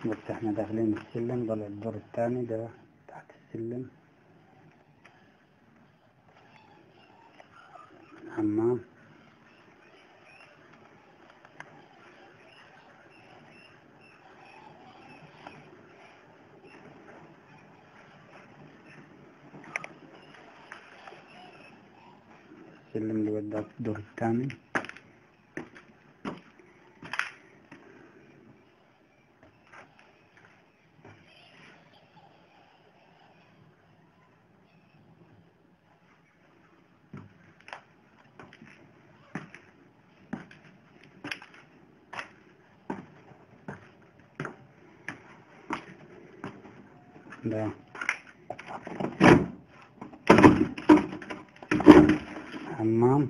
بس احنا داخلين السلم، ضل الدور الثاني ده تحت السلم حمام. السلم اللي وداك الدور الثاني. ده حمام.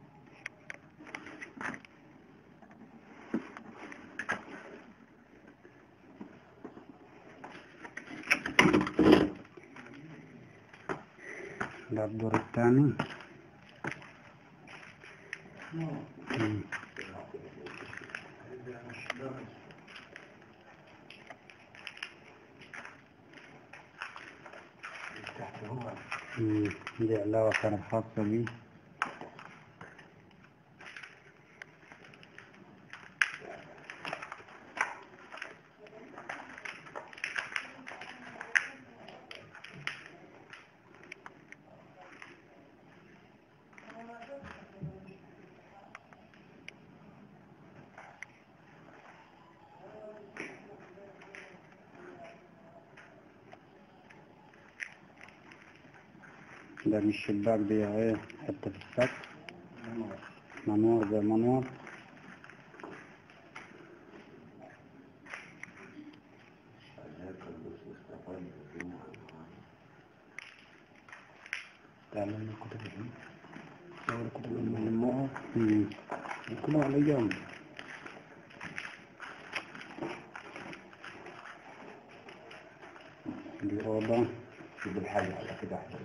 ده الدور الثاني. دي علاوة كانت خاصة بي. ده من الشباك دي اهي حتة في السقف، منور زي منور. تعلم الكتب هنا، صور الكتب من الموها كلها على جنب. دي أوضة. شوف الحاجة على كده أحسن.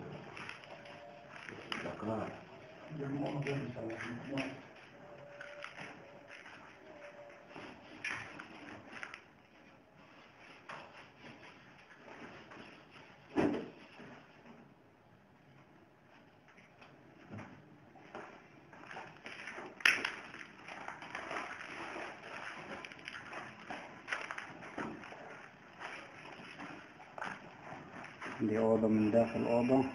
دي أوضة من داخل أوضة.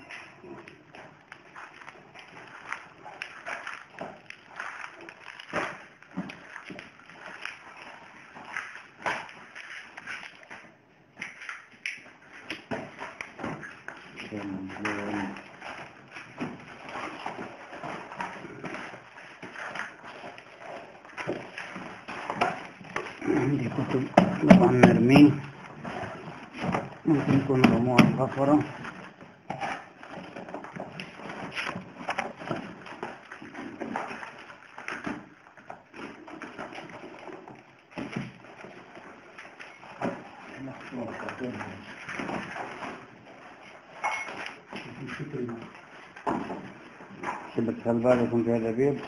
عندي كتب طبعا مرمين، ممكن يكون رموها الغفرة. شبك خلبال يكون فيها زبيب.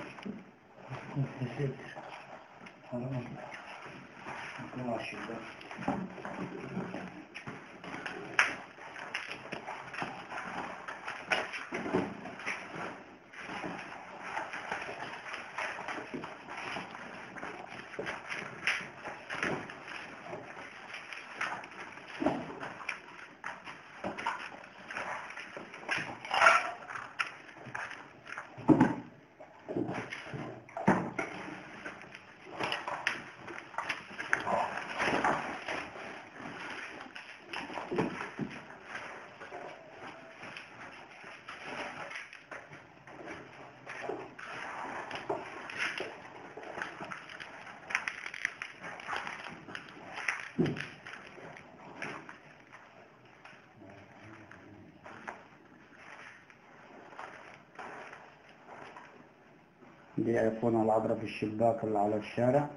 دي أيقونة العذراء في الشباك اللي على الشارع.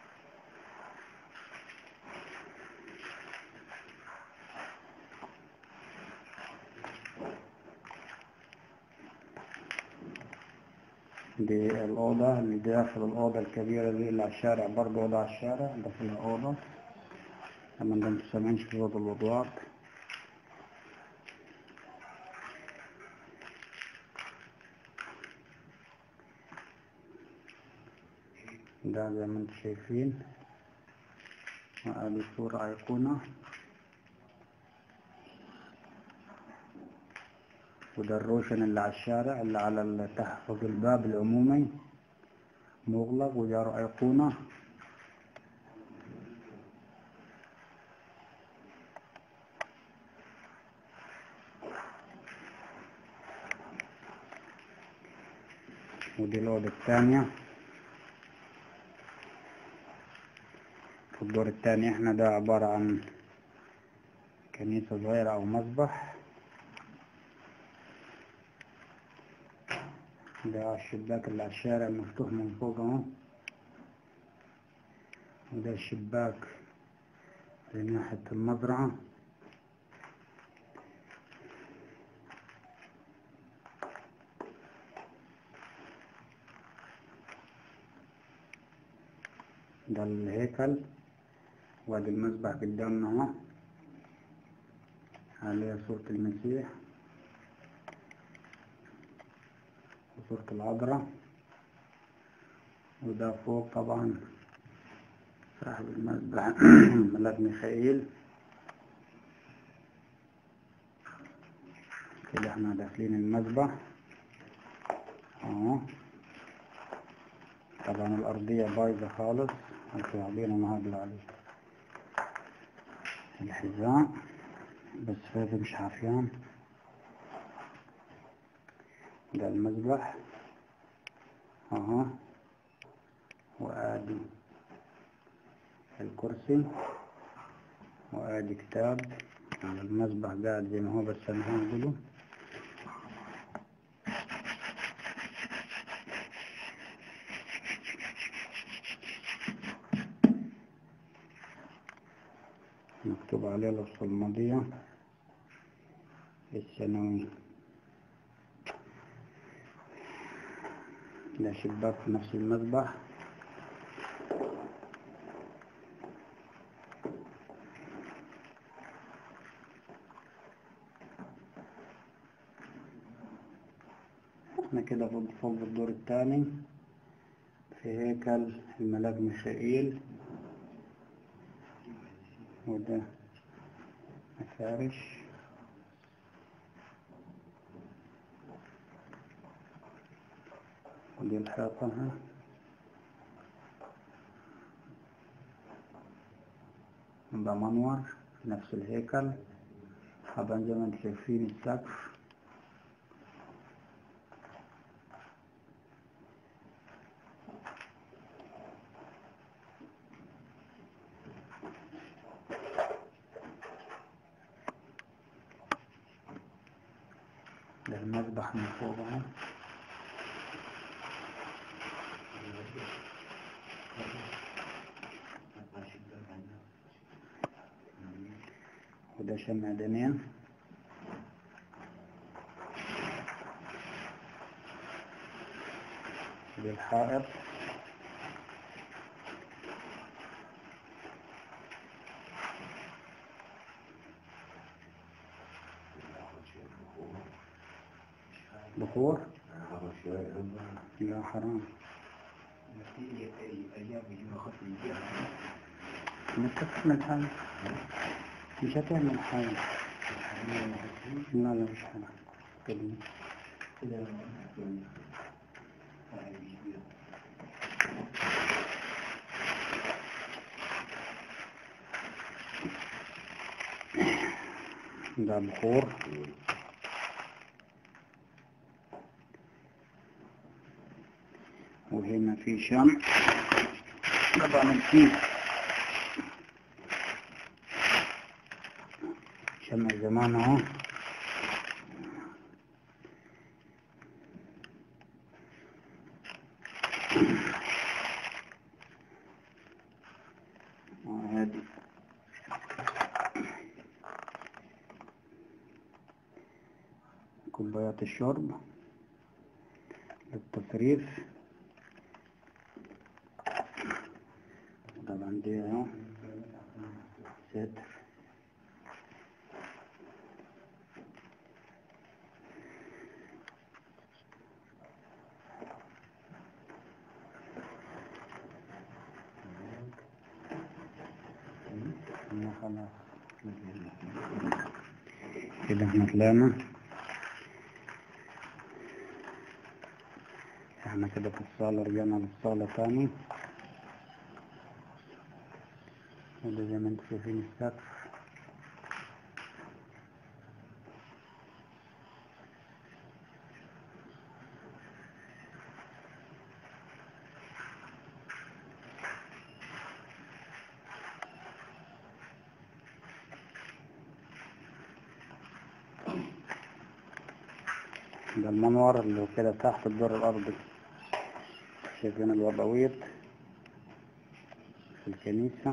دي الأوضة اللي داخل الأوضة الكبيرة دي اللي على الشارع، برضه أوضة على الشارع داخلها أوضة. طبعا ده انتوا سامعين صوت الوضوات. ده زي ما انتوا شايفين، وادي صورة أيقونة، وده الروشن اللي على الشارع اللي على تحت الباب العمومي مغلق، وجاره أيقونة. ودي الأوضة الثانية في الدور الثاني. احنا ده عبارة عن كنيسة صغيرة أو مسبح. ده الشباك اللي على الشارع مفتوح من فوق اهو، وده الشباك لناحية المزرعة. ده الهيكل، وادي المسبح قدامنا اهو عليه صورة المسيح وصورة العذراء. وده فوق طبعا صاحب المسبح ملاك ميخائيل. كده احنا داخلين المسبح اهو. طبعا الأرضية بايظة خالص، انتوا عاملين النهارده عليه الحذاء بس هذا مش عافيان. ده المسبح اهو، وادي الكرسي، وادي كتاب. المسبح قاعد زي ما هو بس انا هنقوله. مكتوب عليه الصلمودية الثانوي. ده شباك في نفس المسبح. احنا كده فوق الدور الثاني في هيكل الملاك ميخائيل. وده مفارش. ودي الحيطة. ده منور في نفس الهيكل. طبعا زي ما انتم شايفين السقف. ده المسبح من فوق اهو. وده شمع دنيا. ودي الحائط. بخور؟ لا حرام. مش هتعمل حاجة. مش هتعمل حاجة. لا لا مش حاجة كده. ده بخور. وهنا في شمع. طبعا الكيس شمع زمان اهو. وهذه كوبايات الشرب للتفريغ. طبعا دي اهو ستر. خلاص كده احنا طلعنا. احنا كده في الصالة، رجعنا للصالة تاني. وده زي ما انتم شايفين السقف. ده المنور اللي كده تحت الدور الأرضي. شايفين الوضويط في الكنيسة.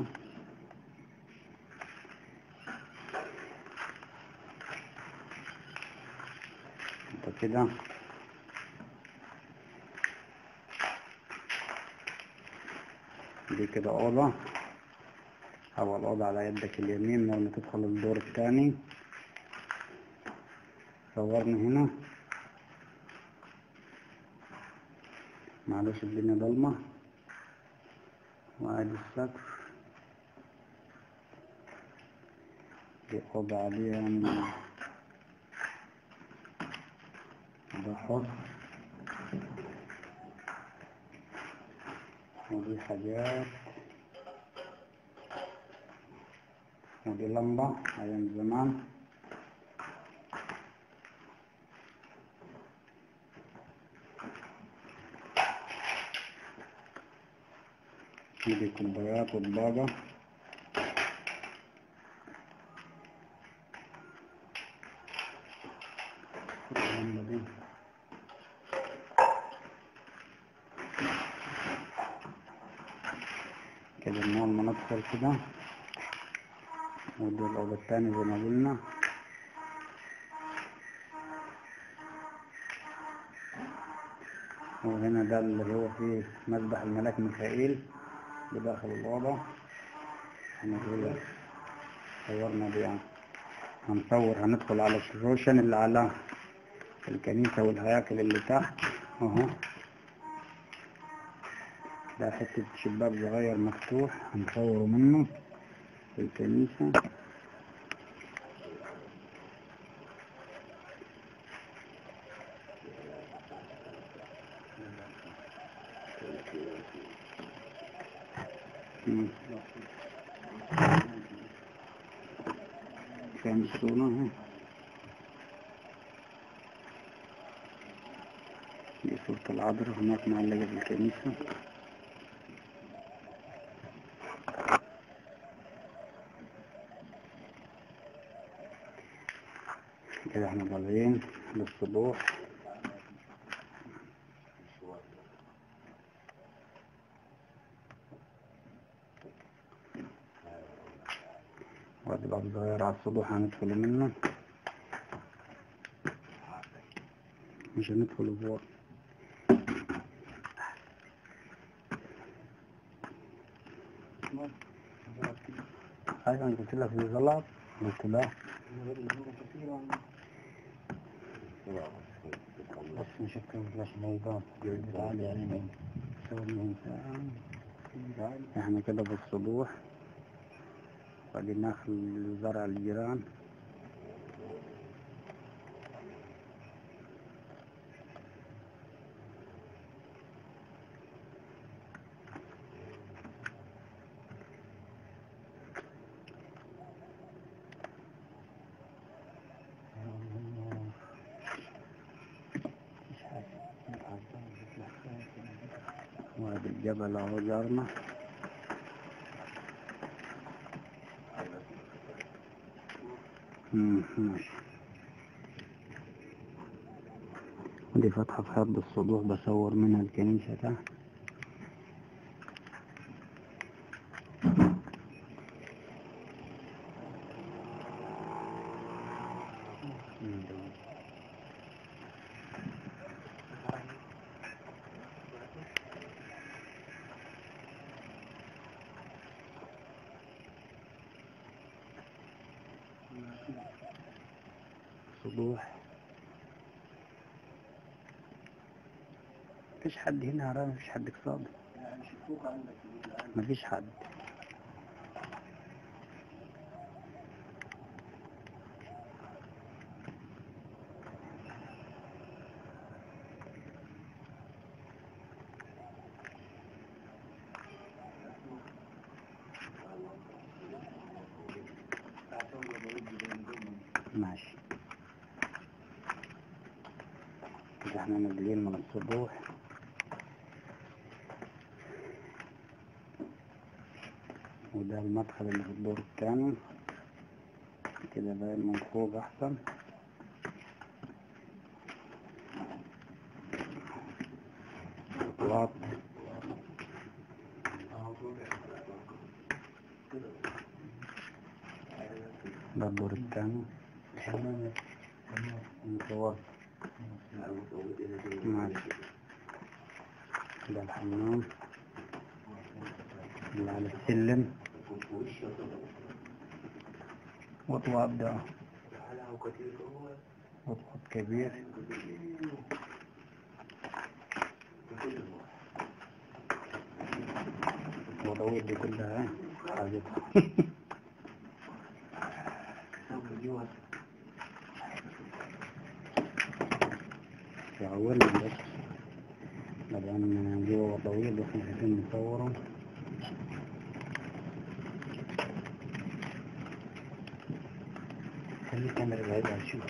ده كده دي كده أوضة، أول أوضة على يدك اليمين لما تدخل الدور الثاني. صورنا هنا، معلش الدنيا ضلمة. وادي السقف. دي أوضة عادية يعني، ده حص. ودي حاجات، ودي لمبة أيام زمان. ودي كوبايات وطباقة. كده النوع المنطقة كده. ودي الأوضة الثانية زي ما قلنا. وهنا ده اللي هو فيه مذبح الملاك ميخائيل بداخل الأوضة. احنا كده صورنا دي يعني. هندخل على الروشن اللي على الكنيسة والهياكل اللي تحت اهو. ده حتة شباك صغير مفتوح هنصوره منه في الكنيسة. كان صورة اهي. دي صورة العذراء هناك معلقة في الكنيسة. كده احنا طالعين للسطوح. وادي باب صغير على السطوح هندخل منه، مش هندخل فوق. ايوه انا قلت لك في غلط، قلت لا بس مش هتكلم ميدان تعالي يعني من احنا كده بالصبوح. وادي ناخل زرع الجيران. وادي الجبل اهو جارنا. ماشي. دي فتحة في حد السطوح بصور منها الكنيسة تحت. وضوح. مفيش حد هنا هرا، مفيش حد قصاد، مفيش حد. ماشي كده احنا نازلين من السطوح. وده المدخل اللي في الدور الثاني، كده باين من فوق احسن. خطوات ده الدور الثاني مصور. ماشي ده الحمام اللي على السلم. وطوات ده وطوات كبير. وضوء دي كلها حاجتها. يعورنا بس طبعا من جوا طويل واحنا عايزين نصوره. خلي الكاميرا بعيدة نشوف.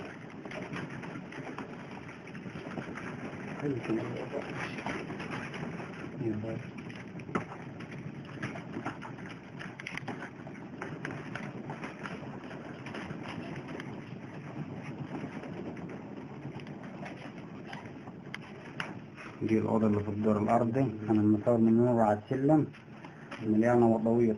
خلي الكاميرا بعيدة. دي الأوضة اللي في الدور الأرضي. أنا المصور من نور على السلم مليانة وضويط.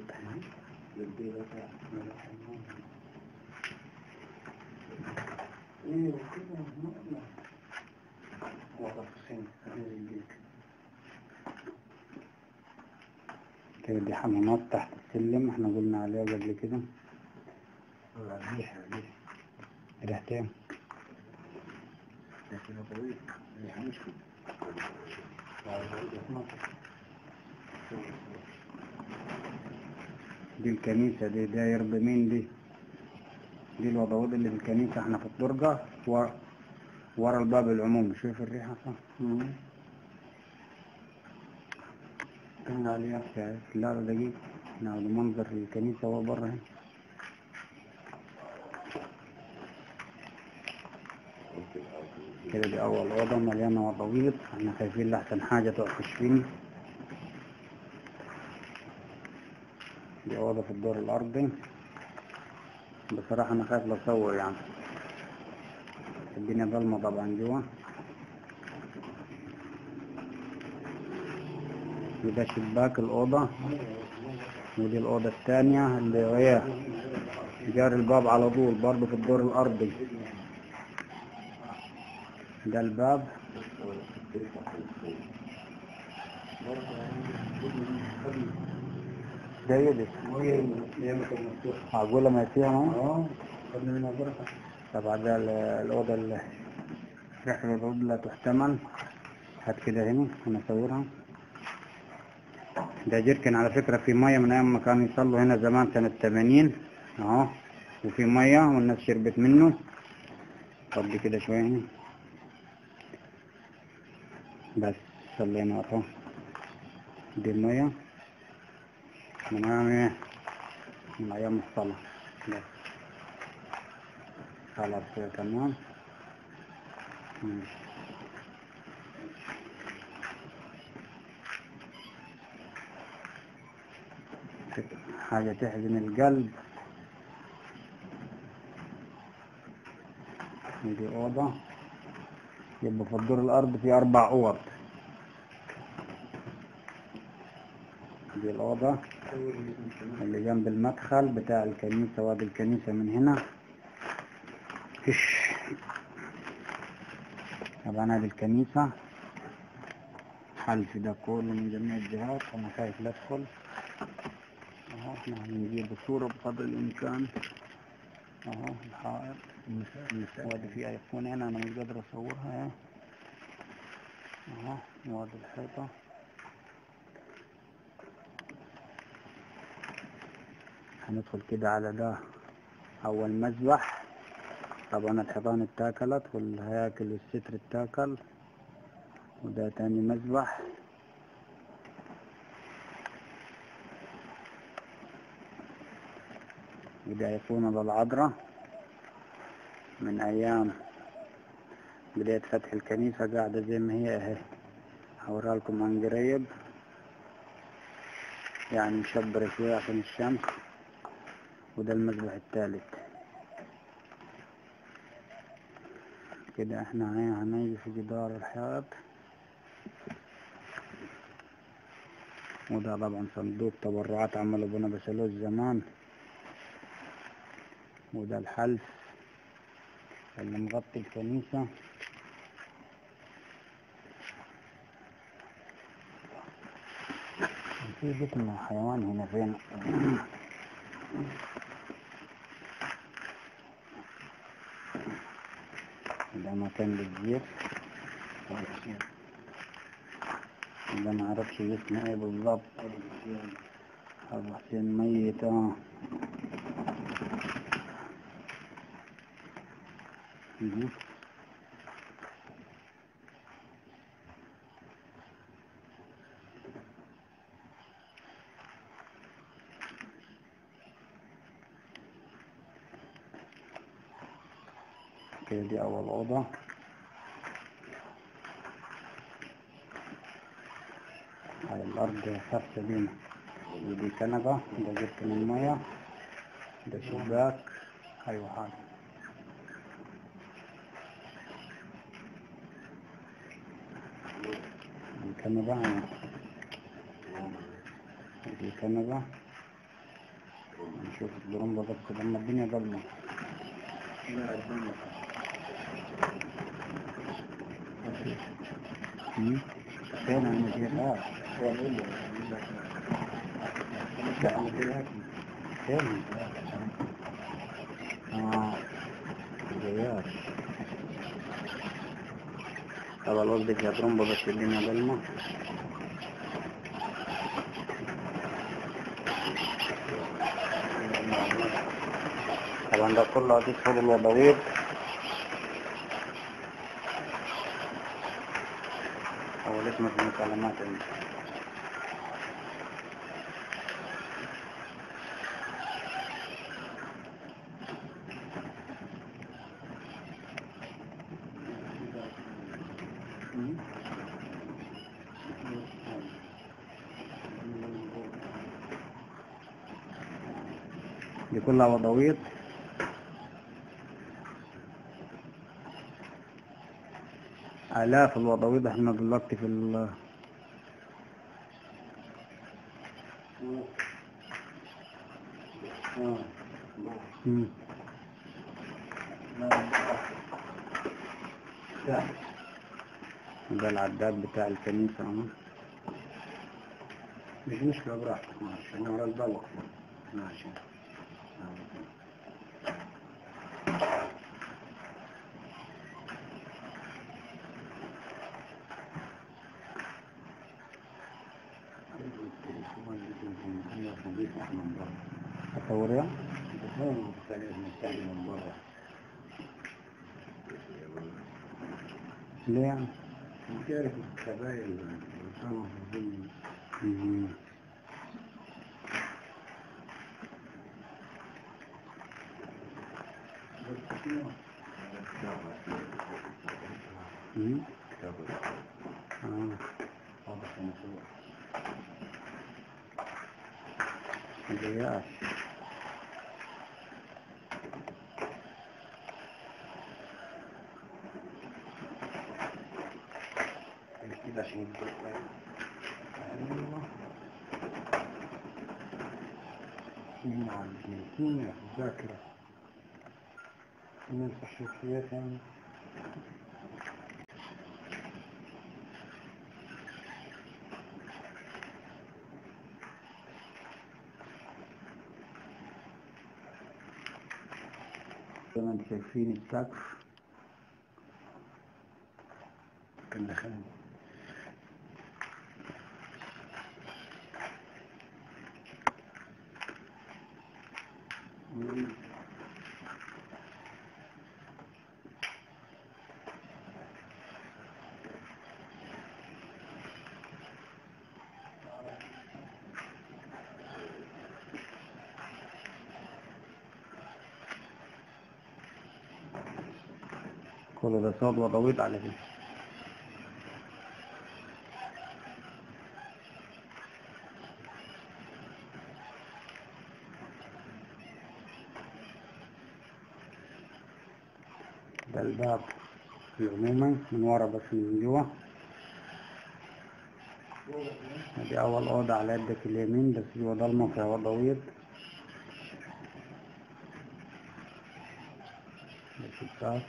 كده دي حمامات تحت السلم احنا قلنا عليها قبل كده. ريحتين دي الكنيسة. دي داير بمين دي الوضوء اللي في الكنيسة. احنا في الدرجة ورا الباب العمومي. شوف الريحة صح. قلنا عليها لا دقيقة. ناخد منظر الكنيسة وبره هنا. كده دي أول أوضة مليانة وضويط. احنا خايفين لأحسن حاجة تقفش فيني. دي أوضة في الدور الأرضي. بصراحة أنا خايف لأصور يعني، الدنيا ظلمة طبعا جوا. وده شباك الأوضة. ودي الأوضة الثانية اللي هي جار الباب على طول برضه في الدور الأرضي. ده الباب. ده يدك معقولة ما فيها ما؟ طبعا ده الأوضة اللي رحلة الأوضة لا تحتمل. هات كده هنا أنا أصورها. ده جيركن على فكرة في مية من أيام ما كانوا يصلوا هنا زمان سنة 80 أهو. وفي مية والناس شربت منه. فضي كده شوية هنا بس صلينا أهو. دي المية من أيام الصلاة بس. خلاص كده تمام. حاجة تحزن القلب. دي أوضة. يبقى في الدور الأرض في 4 أوض. دي الأوضة اللي جنب المدخل بتاع الكنيسة. وادي الكنيسة من هنا. طبعا هذه الكنيسة حلف ده كله من جميع الجهات. أنا خايف لا أدخل. اهو احنا هنجيب الصورة بقدر الإمكان. اهو الحائط وادي في ايقونة هنا انا مش قادر اصورها اهو، وادي الحيطة. هندخل كده على ده اول مذبح. طبعا الحيطان اتاكلت والهياكل والستر اتاكل. وده تاني مذبح. وده أيقونة للعذراء من أيام بداية فتح الكنيسة، قاعدة زي ما هي اهي. هوريها لكم عن قريب، يعني مشبرة شوية عشان الشمس. وده المذبح الثالث. كده احنا هنيجي في جدار الحائط. وده طبعا صندوق تبرعات عملوا بنا بسلوس زمان. وده الحلف اللي مغطي الكنيسة. في جسم حيوان هنا فين؟ ده مكان للزيت. ده ما عرفش اسمه ايه بالضبط. ابو حسين ميت. كده دي اول اوضه. على الارض فرشة بينا. ودي كنبة. ده جبت من المية. ده شباك. ايوه حاجة. دي كنبة. دي كنبة. نشوف الدرمبة بس لما الدنيا ضلمة. فين المديرات؟ فين؟ جياش. طبعا الوقت فيها ترمبة بس الدنيا ضلمة. طبعا ده كله هتدخل الوضويط. أو اسمه في المكالمات عندي. دي كلها وضويط. آلاف الوضويط. احنا دلوقتي في ده العداد بتاع الكنيسة. مش مشكلة براحتك. ماشي انا ورا البلق. ماشي. أصورها؟ ليه يعني؟ تعرف الكبايل اللي كانوا في الرياش. كده عشان نعم الدنيا الذاكرة من الشخصيات يعني. زي ما انتم شايفين السقف كان دخلني. كل ده صاد وضويط على كده. ده الباب عموما من ورا بس من جوا. ادي اول اوضة على يدك اليمين بس جوا ضلمة فيها وضويط. ده شباك.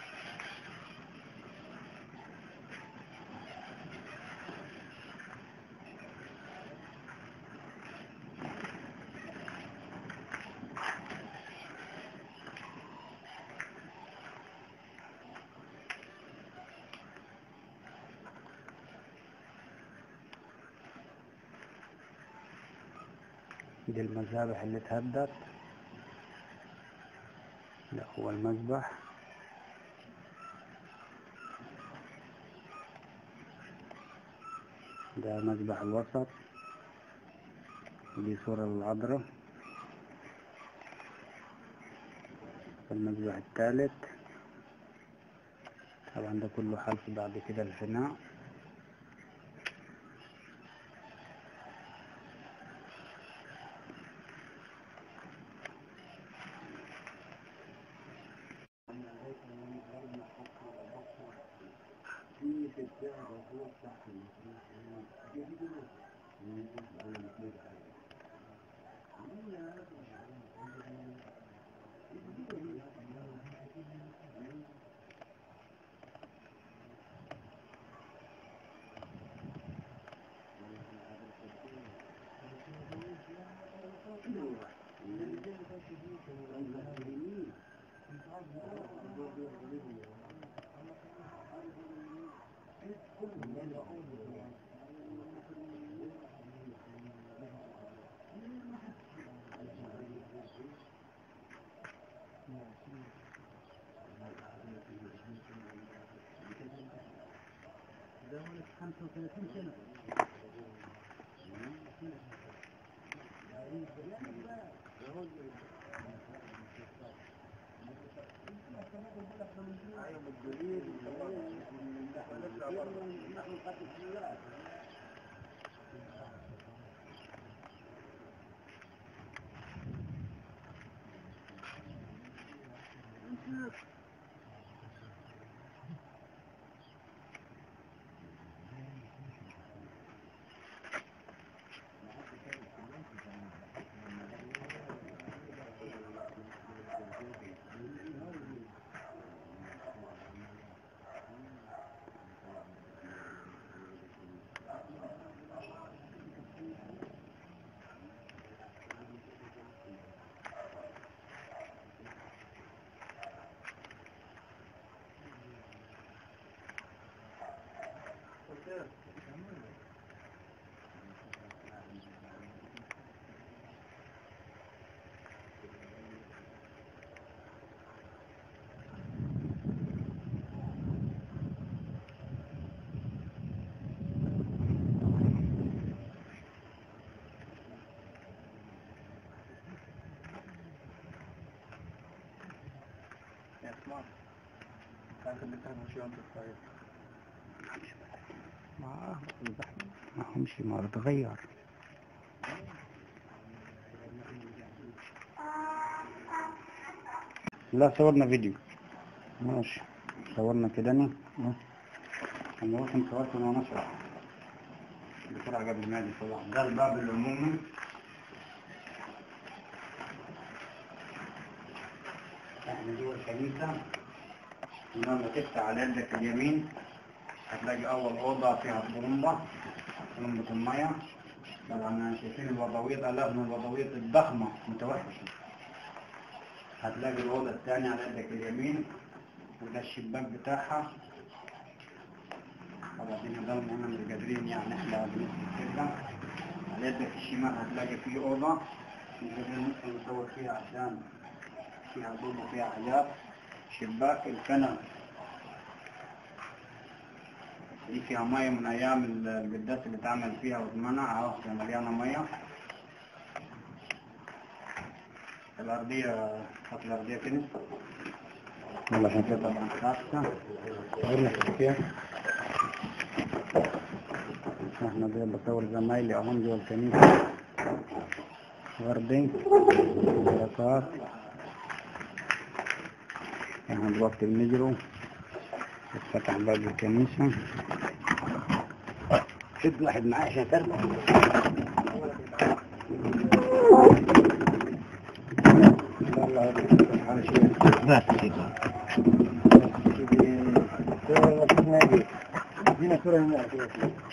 دي المذابح اللي اتهدت. ده هو المذبح. ده مذبح الوسط. دي صورة للعذراء. المذبح الثالث. طبعا ده كله حلف بعد كده الفناء. ده 35 سنة. اسمع كانت بتعمل شو انت طيب ما همشي ما تغير. لا صورنا فيديو ماشي. صورنا كده انا نروح نصور ونشرح بسرعة قبل ما يجي صلاح. ده الباب العمومي. احنا جوه الكنيسة. لما تفتح على يدك اليمين هتلاقي أول أوضة فيها طرمبة المية. طبعا شايفين الوضويط، ألاف من الوضويط الضخمة متوحشة. هتلاقي الأوضة الثانية على يدك اليمين، وده الشباك بتاعها. طبعا هنا ضلمة، هنا مش قادرين يعني احنا بنسكت كده. على يدك الشمال هتلاقي فيه أوضة مش قادرين ندخل نصور فيها عشان فيها ضوء وفيها حاجات. شباك الكنب دي فيها مية من أيام القداس اللي اتعمل فيها واتمنع، اهو مليانة مية. الأرضية خط الأرضية كده والله حاجة طبعا خاصة غيرنا كيف احنا زي بصور زمايلي اهم جوا الكنيسة وردي بركات. احنا دلوقتي بنجروا اتفتح باب الكنيسة. شد واحد معاه عشان تربح. بس كده. دينا صورة هنا.